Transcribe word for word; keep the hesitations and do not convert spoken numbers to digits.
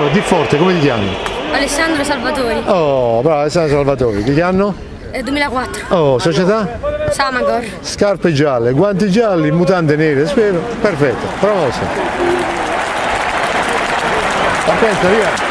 Oh, di forte, come ti chiami? Alessandro Salvatori. Oh, bravo, Alessandro Salvatori. Di che anno? Eh, duemilaquattro. Oh, società? Samagor. Scarpe gialle, guanti gialli, mutande nere, spero. Perfetto, promosso. Attento, via.